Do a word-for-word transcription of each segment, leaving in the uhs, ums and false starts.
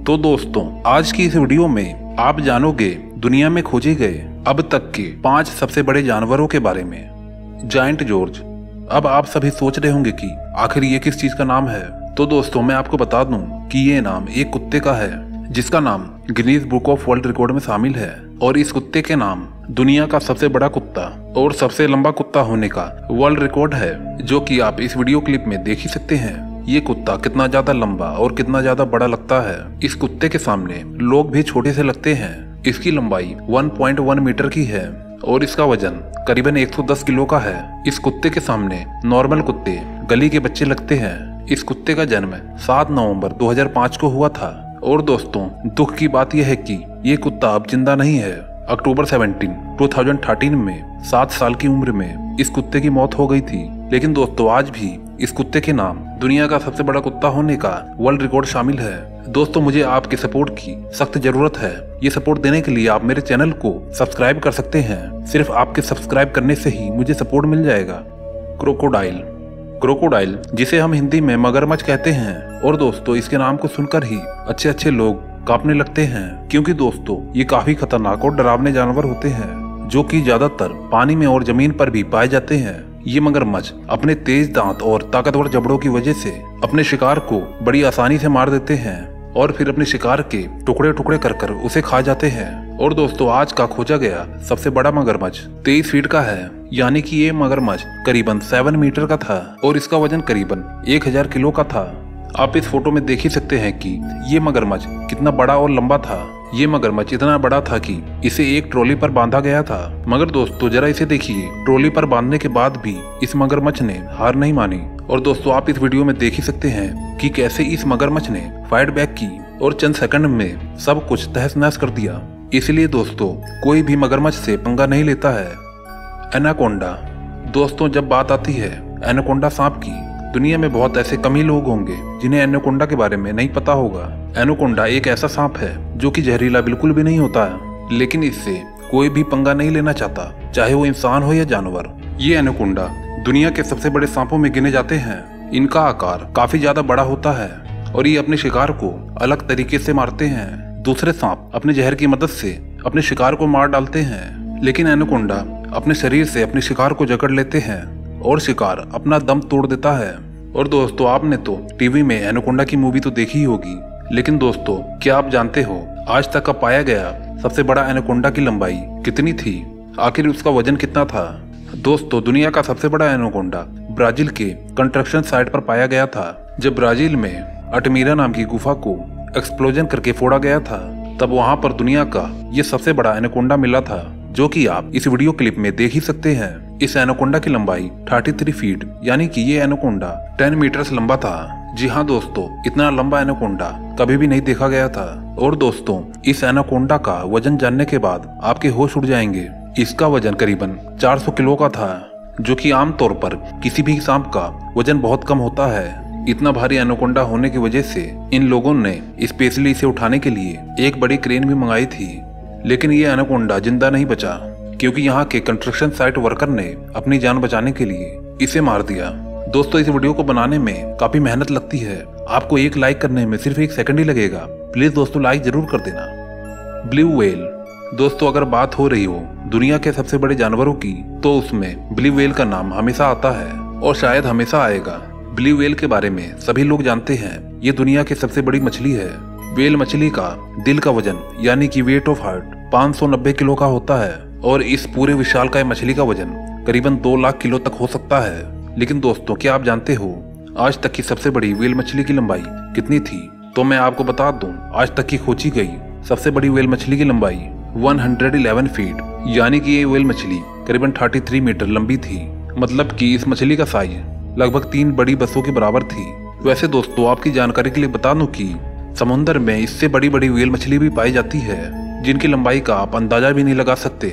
तो दोस्तों आज की इस वीडियो में आप जानोगे दुनिया में खोजे गए अब तक के पांच सबसे बड़े जानवरों के बारे में। Giant George. अब आप सभी सोच रहे होंगे कि आखिर ये किस चीज का नाम है। तो दोस्तों मैं आपको बता दूं कि ये नाम एक कुत्ते का है जिसका नाम Guinness book of world record में शामिल है। और इस कुत्ते के नाम दुनिया का सबसे बड़ा कुत्ता और सबसे लंबा कुत्ता होने का वर्ल्ड रिकॉर्ड है, जो कि आप इस वीडियो क्लिप में देख ही सकते हैं। ये कुत्ता कितना ज्यादा लंबा और कितना ज्यादा बड़ा लगता है। इस कुत्ते के सामने लोग भी छोटे से लगते हैं। इसकी लंबाई एक पॉइंट एक मीटर की है और इसका वजन करीबन एक सौ दस किलो का है। इस कुत्ते के सामने नॉर्मल कुत्ते गली के बच्चे लगते हैं। इस कुत्ते का जन्म सात नवंबर दो हज़ार पाँच को हुआ था। और दोस्तों दुख की बात यह है कि ये कुत्ता अब जिंदा नहीं है। अक्टूबर सत्रह दो हज़ार तेरह में सात साल की उम्र में इस कुत्ते की मौत हो गई थी। लेकिन दोस्तों आज भी इस कुत्ते के नाम दुनिया का सबसे बड़ा कुत्ता होने का वर्ल्ड रिकॉर्ड शामिल है। दोस्तों मुझे आपके सपोर्ट की सख्त जरूरत है। ये सपोर्ट देने के लिए आप मेरे चैनल को सब्सक्राइब कर सकते हैं। सिर्फ आपके सब्सक्राइब करने से ही मुझे सपोर्ट मिल जाएगा। क्रोकोडाइल। क्रोकोडाइल जिसे हम हिंदी में मगरमच्छ कहते हैं। और दोस्तों इसके नाम को सुनकर ही अच्छे अच्छे लोग कांपने लगते हैं, क्योंकि दोस्तों ये काफी खतरनाक और डरावने जानवर होते हैं जो कि ज्यादातर पानी में और जमीन पर भी पाए जाते हैं। ये मगरमच्छ अपने तेज दांत और ताकतवर जबड़ों की वजह से अपने शिकार को बड़ी आसानी से मार देते हैं और फिर अपने शिकार के टुकड़े टुकड़े कर कर उसे खा जाते हैं। और दोस्तों आज का खोजा गया सबसे बड़ा मगरमच्छ तेईस फीट का है, यानी कि ये मगरमच्छ करीबन सात मीटर का था और इसका वजन करीबन एक हजार किलो का था। आप इस फोटो में देख ही सकते हैं कि ये मगरमच्छ कितना बड़ा और लंबा था। ये मगरमच्छ इतना बड़ा था कि इसे एक ट्रॉली पर बांधा गया था। मगर दोस्तों जरा इसे देखिए, ट्रॉली पर बांधने के बाद भी इस मगरमच्छ ने हार नहीं मानी। और दोस्तों आप इस वीडियो में देख ही सकते हैं कि कैसे इस मगरमच्छ ने फाइट बैक की और चंद सेकंड में सब कुछ तहस नहस कर दिया। इसलिए दोस्तों कोई भी मगरमच्छ से पंगा नहीं लेता है। एनाकोंडा। दोस्तों जब बात आती है एनाकोंडा सांप की, दुनिया में बहुत ऐसे कम ही लोग होंगे जिन्हें एनाकोंडा के बारे में नहीं पता होगा। एनाकोंडा एक ऐसा सांप है जो कि जहरीला बिल्कुल भी नहीं होता है, लेकिन इससे कोई भी पंगा नहीं लेना चाहता, चाहे वो इंसान हो या जानवर। ये एनाकोंडा दुनिया के सबसे बड़े सांपों में गिने जाते हैं। इनका आकार काफी ज्यादा बड़ा होता है और ये अपने शिकार को अलग तरीके से मारते हैं। दूसरे सांप अपने जहर की मदद से अपने शिकार को मार डालते हैं, लेकिन एनाकोंडा अपने शरीर से अपने शिकार को जकड़ लेते हैं और शिकार अपना दम तोड़ देता है। और दोस्तों आपने तो टीवी में एनाकोंडा की मूवी तो देखी ही होगी, लेकिन दोस्तों क्या आप जानते हो आज तक का पाया गया सबसे बड़ा एनाकोंडा की लंबाई कितनी थी? आखिर उसका वजन कितना था? दोस्तों दुनिया का सबसे बड़ा एनाकोंडा ब्राजील के कंस्ट्रक्शन साइट पर पाया गया था। जब ब्राजील में अल्टमीरा नाम की गुफा को एक्सप्लोजन करके फोड़ा गया था, तब वहां पर दुनिया का ये सबसे बड़ा एनाकोंडा मिला था, जो कि आप इस वीडियो क्लिप में देख ही सकते हैं। इस एनाकोंडा की लंबाई तैंतीस फीट यानी कि ये एनाकोंडा दस मीटर से लंबा था। जी हाँ दोस्तों, इतना लंबा एनाकोंडा कभी भी नहीं देखा गया था। और दोस्तों इस एनाकोंडा का वजन जानने के बाद आपके होश उड़ जाएंगे। इसका वजन करीबन चार सौ किलो का था, जो कि आमतौर पर किसी भी सांप का वजन बहुत कम होता है। इतना भारी एनाकोंडा होने की वजह से इन लोगों ने स्पेशली इसे उठाने के लिए एक बड़ी क्रेन भी मंगाई थी, लेकिन ये एनाकोंडा जिंदा नहीं बचा, क्योंकि यहाँ के कंस्ट्रक्शन साइट वर्कर ने अपनी जान बचाने के लिए इसे मार दिया। दोस्तों इस वीडियो को बनाने में काफी मेहनत लगती है। आपको एक लाइक करने में सिर्फ एक सेकंड ही लगेगा। प्लीज दोस्तों लाइक जरूर कर देना। Blue whale. दोस्तों अगर बात हो रही हो दुनिया के सबसे बड़े जानवरों की, तो उसमें ब्लू व्हेल का नाम हमेशा आता है और शायद हमेशा आएगा। ब्लू व्हेल के बारे में सभी लोग जानते हैं। ये दुनिया की सबसे बड़ी मछली है। व्हेल मछली का दिल का वजन यानी कि वेट ऑफ हार्ट पाँच सौ नब्बे किलो का होता है और इस पूरे विशालकाय मछली का वजन करीबन दो लाख किलो तक हो सकता है। लेकिन दोस्तों क्या आप जानते हो आज तक की सबसे बड़ी व्हेल मछली की लंबाई कितनी थी? तो मैं आपको बता दूं, आज तक की खोजी गई सबसे बड़ी व्हेल मछली की लंबाई एक सौ ग्यारह फीट यानी कि ये व्हेल मछली करीबन तैंतीस मीटर लंबी थी। मतलब कि इस मछली का साइज लगभग तीन बड़ी बसों के बराबर थी। वैसे दोस्तों आपकी जानकारी के लिए बता दूं कि समुद्र में इससे बड़ी बड़ी व्हेल मछली भी पाई जाती है, जिनकी लंबाई का आप अंदाजा भी नहीं लगा सकते।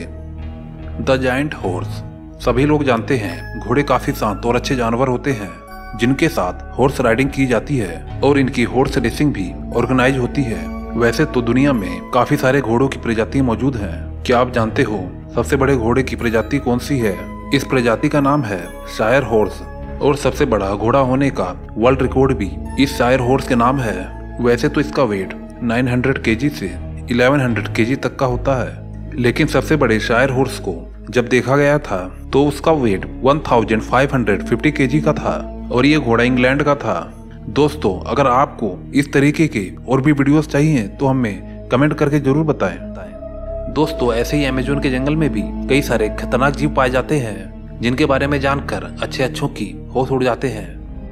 The giant horse. सभी लोग जानते हैं घोड़े काफी शांत और अच्छे जानवर होते हैं, जिनके साथ हॉर्स राइडिंग की जाती है और इनकी हॉर्स रेसिंग भी ऑर्गेनाइज होती है। वैसे तो दुनिया में काफी सारे घोड़ों की प्रजातियां मौजूद हैं। क्या आप जानते हो सबसे बड़े घोड़े की प्रजाति कौन सी है? इस प्रजाति का नाम है शायर हॉर्स और सबसे बड़ा घोड़ा होने का वर्ल्ड रिकॉर्ड भी इस शायर हॉर्स के नाम है। वैसे तो इसका वेट नौ सौ केजी से ग्यारह सौ केजी तक का होता है। लेकिन सबसे बड़े शायर हॉर्स को जब देखा गया था तो उसका वेट पंद्रह सौ पचास केजी का था और ये घोड़ा इंग्लैंड का था। दोस्तों, अगर आपको इस तरीके के और भी वीडियोस चाहिए तो हमें कमेंट करके जरूर बताएं। दोस्तों, ऐसे ही अमेज़न के जंगल में भी कई सारे खतरनाक जीव पाए जाते हैं जिनके बारे में जानकर अच्छे अच्छों की होश उड़ जाते हैं।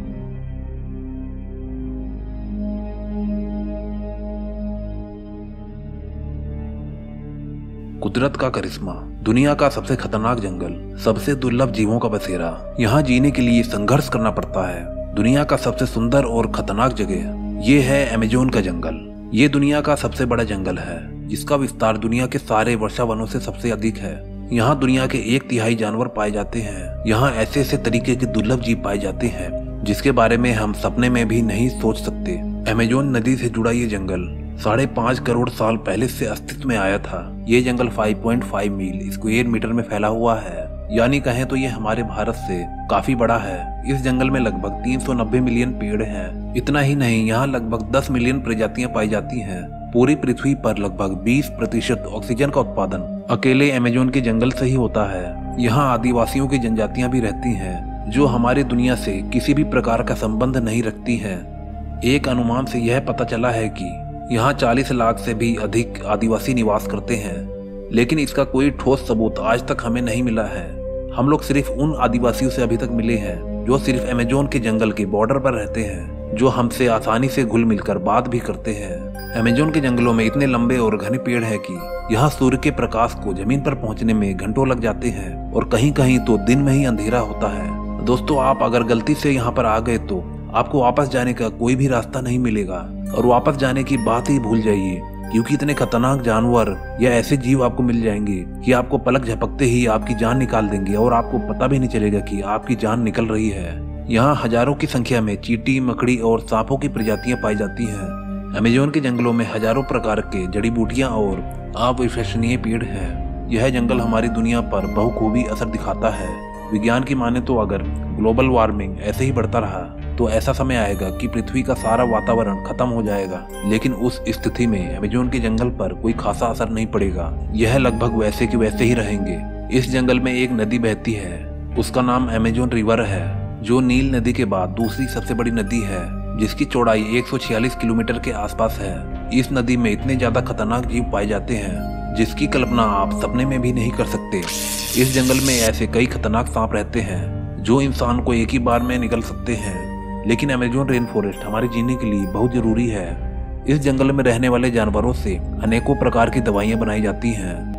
कुदरत का करिश्मा, दुनिया का सबसे खतरनाक जंगल, सबसे दुर्लभ जीवों का बसेरा। यहाँ जीने के लिए संघर्ष करना पड़ता है। दुनिया का सबसे सुंदर और खतरनाक जगह ये है अमेज़न का जंगल। ये दुनिया का सबसे बड़ा जंगल है जिसका विस्तार दुनिया के सारे वर्षा वनों से सबसे अधिक है। यहाँ दुनिया के एक तिहाई जानवर पाए जाते हैं। यहाँ ऐसे ऐसे तरीके के दुर्लभ जीव पाए जाते हैं जिसके बारे में हम सपने में भी नहीं सोच सकते। अमेज़न नदी से जुड़ा ये जंगल साढ़े पाँच करोड़ साल पहले से अस्तित्व में आया था। ये जंगल पाँच पॉइंट पाँच मील स्क्वायर मीटर में फैला हुआ है, यानी कहें तो ये हमारे भारत से काफी बड़ा है। इस जंगल में लगभग तीन सौ नब्बे मिलियन पेड़ हैं। इतना ही नहीं, यहाँ लगभग दस मिलियन प्रजातियां पाई जाती हैं। पूरी पृथ्वी पर लगभग बीस प्रतिशत ऑक्सीजन का उत्पादन अकेले अमेज़न के जंगल से ही होता है। यहाँ आदिवासियों की जनजातियां भी रहती हैं जो हमारी दुनिया से किसी भी प्रकार का संबंध नहीं रखती हैं। एक अनुमान से यह पता चला है कि यहाँ चालीस लाख से भी अधिक आदिवासी निवास करते हैं, लेकिन इसका कोई ठोस सबूत आज तक हमें नहीं मिला है। हम लोग सिर्फ उन आदिवासियों से अभी तक मिले हैं जो सिर्फ अमेज़न के जंगल के बॉर्डर पर रहते हैं, जो हमसे आसानी से घुल मिलकर बात भी करते हैं। अमेज़न के जंगलों में इतने लंबे और घने पेड़ हैं कि यहाँ सूर्य के प्रकाश को जमीन पर पहुँचने में घंटों लग जाते हैं और कहीं कहीं तो दिन में ही अंधेरा होता है। दोस्तों, आप अगर गलती से यहाँ पर आ गए तो आपको वापस जाने का कोई भी रास्ता नहीं मिलेगा और वापस जाने की बात ही भूल जाइए, क्योंकि इतने खतरनाक जानवर या ऐसे जीव आपको मिल जाएंगे कि आपको पलक झपकते ही आपकी जान निकाल देंगे और आपको पता भी नहीं चलेगा कि आपकी जान निकल रही है। यहाँ हजारों की संख्या में चींटी, मकड़ी और सांपों की प्रजातियां पाई जाती हैं। अमेज़न के जंगलों में हजारों प्रकार के जड़ी बूटियां और अविश्वसनीय पेड़ हैं। यह जंगल हमारी दुनिया पर बहुखूबी असर दिखाता है। विज्ञान की माने तो अगर ग्लोबल वार्मिंग ऐसे ही बढ़ता रहा तो ऐसा समय आएगा कि पृथ्वी का सारा वातावरण खत्म हो जाएगा, लेकिन उस स्थिति में अमेज़न के जंगल पर कोई खासा असर नहीं पड़ेगा। यह लगभग वैसे के वैसे ही रहेंगे। इस जंगल में एक नदी बहती है, उसका नाम अमेज़न रिवर है, जो नील नदी के बाद दूसरी सबसे बड़ी नदी है, जिसकी चौड़ाई एक सौ छियालीस किलोमीटर के आसपास है। इस नदी में इतने ज्यादा खतरनाक जीव पाए जाते हैं जिसकी कल्पना आप सपने में भी नहीं कर सकते। इस जंगल में ऐसे कई खतरनाक सांप रहते हैं जो इंसान को एक ही बार में निगल सकते हैं, लेकिन अमेज़न रेन फॉरेस्ट हमारे जीने के लिए बहुत जरूरी है। इस जंगल में रहने वाले जानवरों से अनेकों प्रकार की दवाइयां बनाई जाती हैं